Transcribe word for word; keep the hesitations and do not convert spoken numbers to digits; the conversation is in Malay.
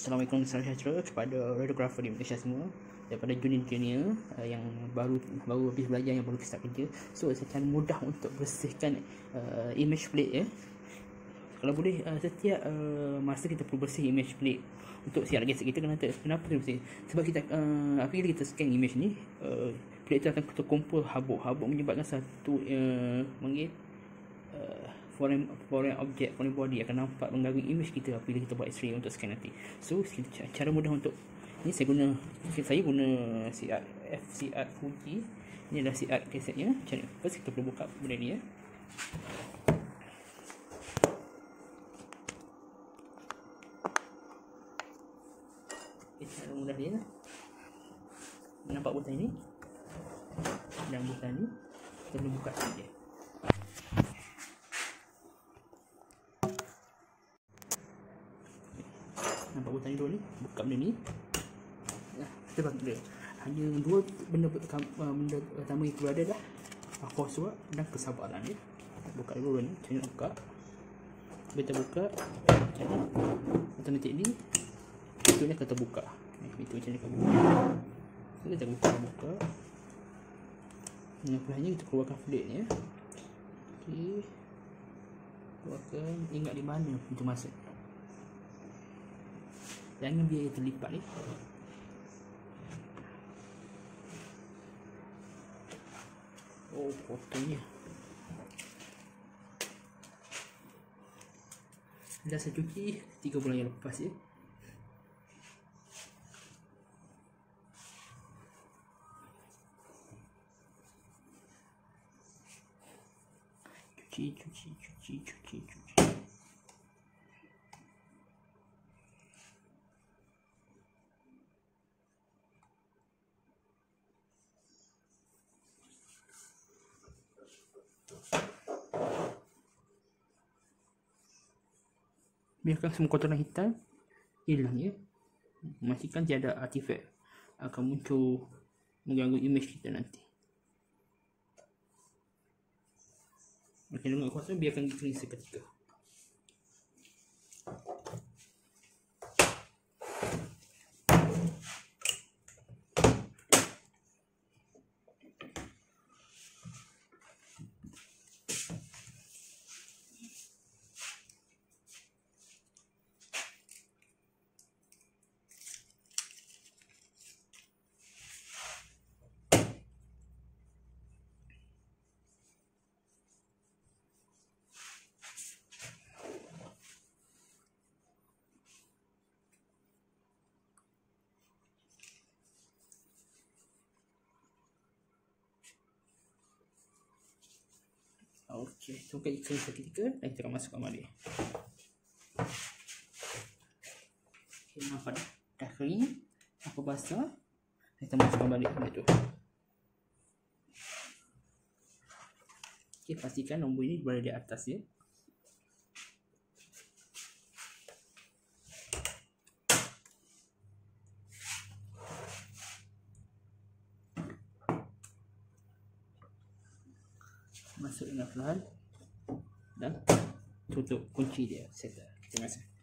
Assalamualaikum salam sejahtera kepada radiografer di Malaysia semua, daripada junior-junior uh, yang baru baru habis belajar, yang baru start kerja. So secara mudah untuk bersihkan uh, image plate ya. Kalau boleh uh, setiap uh, masa kita perlu bersih image plate untuk siap lagi kita kena kenapa kenapa kita bersih? Sebab kita uh, apabila kita scan image ni, uh, plate tu akan terkumpul habuk-habuk menyebabkan satu uh, panggil uh, foreign foreign object, foreign body akan nampak mengganggu image kita apabila kita buat X-ray untuk scan nanti. So cara mudah untuk ni, saya guna saya guna C R F C R Fuji. Ini adalah C R kasetnya. Cara first kita perlu buka benda ni ya. Okay, cara mudah dia, nampak butang ini dan butang ni, kita perlu buka saja. Nampak butang ni dulu ni, buka benda ni. Nah, kita bagi dia. Hanya dua benda benda pertama yang perlu ada dah khusyuk dan kesabaran ya. Buka dulu ni, macam nak buka. Kita buka macam ni. Otomatik ni pintunya akan terbuka. Ni pintu macam ni akan buka. So, kita buka buka. Yang perlunya kita keluarkan plate ni ya. Okey. Keluarkan, ingat di mana pintu masuk. Jangan biar terlipat ni. Oh, potongnya. Dah saya cuci tiga bulan yang lepas ya. Cuci, cuci, cuci, cuci, cuci. Biarkan semua kotoran hitam hilang ya. Memastikan tiada artifak akan muncul mengganggu image kita nanti. Makin lama kuasa, biarkan kering seketika. Okey, tunggu ikan seketika dan kita akan masukkan balik. Okey, nampak dah, dah kering, apa basah, kita masukkan balik benda tu. Okey, pastikan nombor ini berada di atas ya. Masuk dengan perlahan dan tutup kunci dia. Settle. Terima kasih.